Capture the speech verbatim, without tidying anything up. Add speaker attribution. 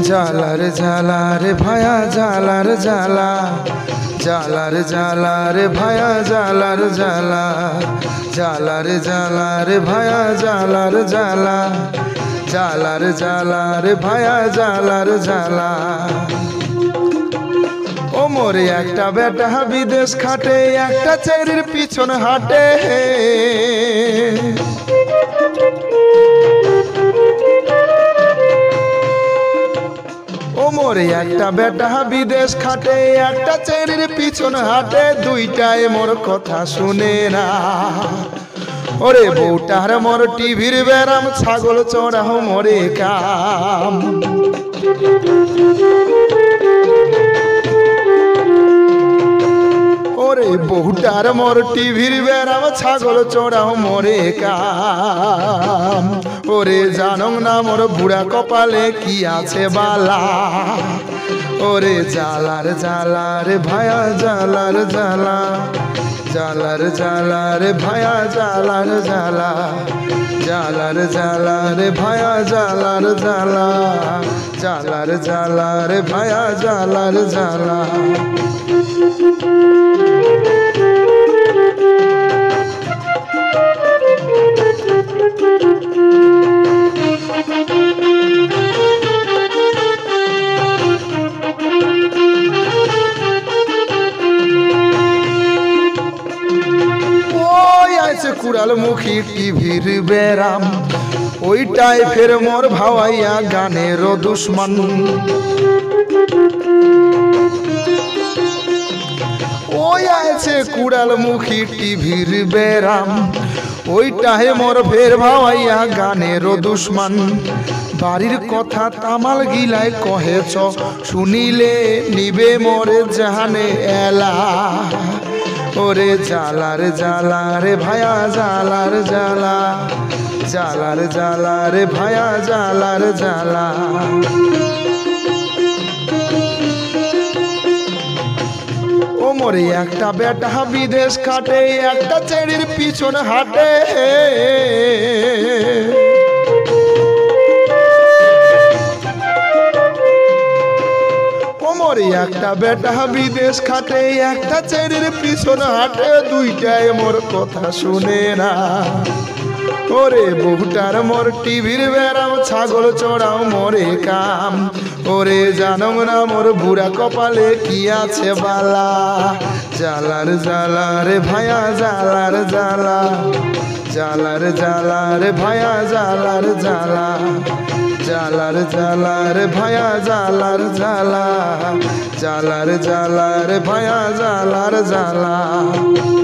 Speaker 1: জালার জ্বালা রে ভায়া জালার জ্বালা, জালার জ্বালা রে ভায়া জালার জ্বালা, জালার জ্বালা রে ভায়া জালার জ্বালা, জালার জ্বালা রে ভায়া জালার জ্বালা। ও মোরে একটা বেটা বিদেশ খাটে, একটা চেরির পিছন হাটে। ও মোরে একটা বেটা বিদেশ খাটে, একটা চেরির পিছন হাটে, দুইটায় মোর কথা শুনে না। ওরে বউটার মোর টিভির বেরাম, ছাগল চড়াও মোরে কাম। ওরে বউটার মোর টিভির বেরাম, ছাগল চড়াও মোরে কাম। ওরে জানং না মোর বুড়া কপালে কি আছে বালা। ওরে জালার জ্বালা রে ভায়া জালার জ্বালা, জালার জ্বালা রে ভায়া জালার জ্বালা, জালার জ্বালা রে ভায়া জালার জ্বালা, জালার জ্বালা রে ভায়া জালার জ্বালা। কুড়াল মুখী টিভির বেরাম, ওইটাই ফের মোর ভাওয়াইয়া গানের দুশ্মন। ওই আছে কুড়াল মুখী টিভির বেরাম, ওইটাই মোর ফের ভাওয়াইয়া গানের দুশ্মন। বাড়ির কথা তামাল গিলায় কহেছ, শুনিলে নিবে মোরে জাহানে এলা। ওরে জালার জ্বালা রে ভায়া জালার জ্বালা, জালার জ্বালা রে ভায়া জালার জ্বালা। ও মোরে একটা বেটা বিদেশ খাটে, একটা চেড়ির পিছন হাটে। মোরে একটা বেটা বিদেশ খাটে, একটা চেরির পিছন হাটে, দুইটায় মোর কথা শুনে না। ওরে বউটার মোর টিভির বেরাম, ছাগল চড়াও মোরে কাম। ওরে জানং না মোর বুড়া কপালে কি আছে বালা। জালার জ্বালা রে ভায়া জালার জ্বালা, জালার জ্বালা রে ভায়া জালার জ্বালা, জালার জ্বালা রে ভায়া জালার জ্বালা, জালার জ্বালা রে ভায়া জালার জ্বালা।